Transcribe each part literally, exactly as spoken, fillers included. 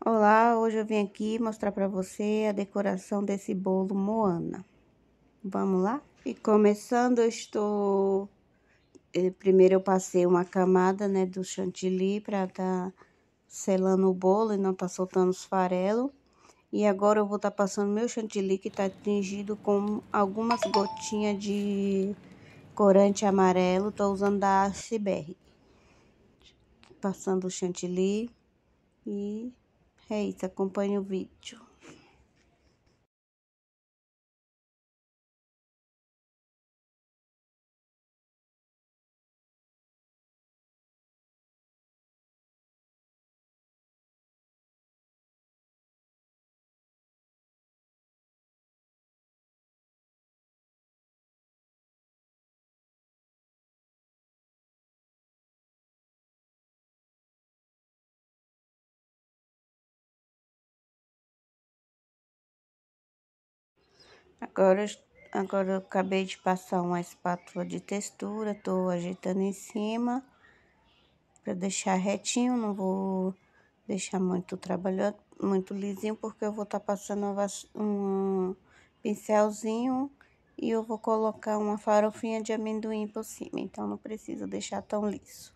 Olá, hoje eu vim aqui mostrar para você a decoração desse bolo Moana. Vamos lá? E começando, eu estou... Primeiro eu passei uma camada, né, do chantilly para tá selando o bolo e não tá soltando os farelos. E agora eu vou estar tá passando meu chantilly que tá tingido com algumas gotinhas de corante amarelo. Tô usando da Iceberg. Passando o chantilly e é isso, acompanhe o vídeo. Agora, agora eu acabei de passar uma espátula de textura, tô ajeitando em cima para deixar retinho, não vou deixar muito trabalhado, muito lisinho, porque eu vou estar tá passando um pincelzinho e eu vou colocar uma farofinha de amendoim por cima, então não precisa deixar tão liso.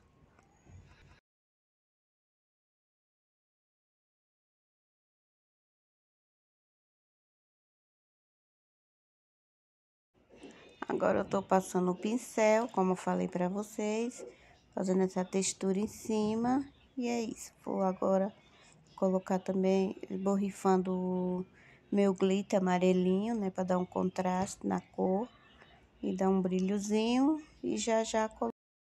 Agora eu tô passando o pincel, como eu falei pra vocês, fazendo essa textura em cima, e é isso. Vou agora colocar também, borrifando o meu glitter amarelinho, né, pra dar um contraste na cor e dar um brilhozinho, e já já coloco.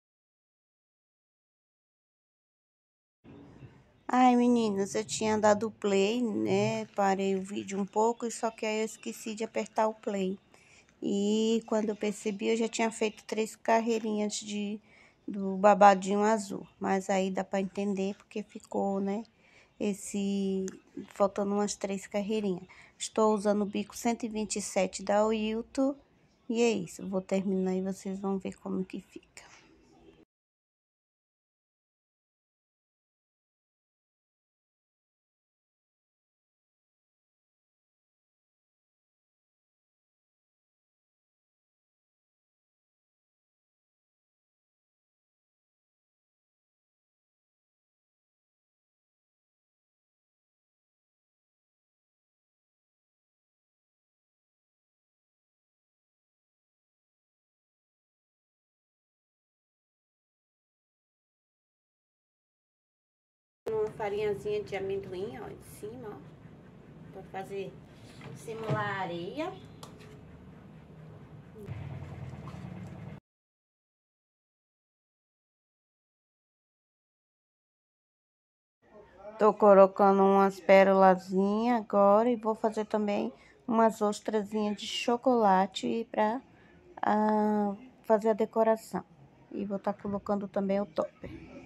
Ai, meninas, eu tinha dado play, né, parei o vídeo um pouco, só que aí eu esqueci de apertar o play. E quando eu percebi, eu já tinha feito três carreirinhas de, do babadinho azul. Mas aí dá pra entender porque ficou, né, esse... faltando umas três carreirinhas. Estou usando o bico cento e vinte e sete da Wilton. E é isso, vou terminar e vocês vão ver como que fica. Uma farinhazinha de amendoim, ó, em cima, ó, pra fazer, simular areia. Tô colocando umas pérolazinhas agora e vou fazer também umas ostrazinhas de chocolate pra ah, fazer a decoração. E vou estar tá colocando também o topper.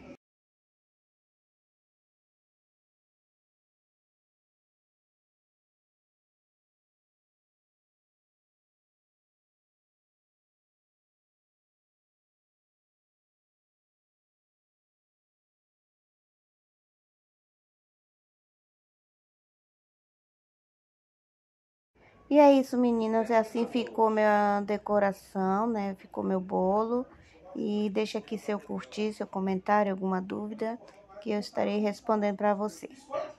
E é isso, meninas. Assim ficou minha decoração, né? Ficou meu bolo. E deixa aqui seu curtir, seu comentário, alguma dúvida, que eu estarei respondendo para vocês.